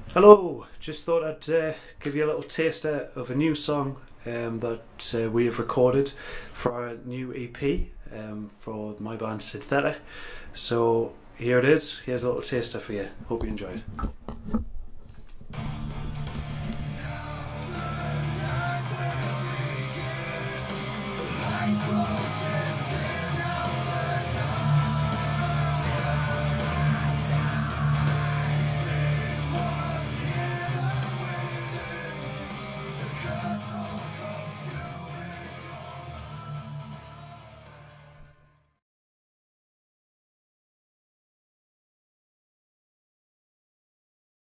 Hello, just thought I'd give you a little taster of a new song that we have recorded for our new EP for my band SIN THETA. So here it is, here's a little taster for you, hope you enjoy it.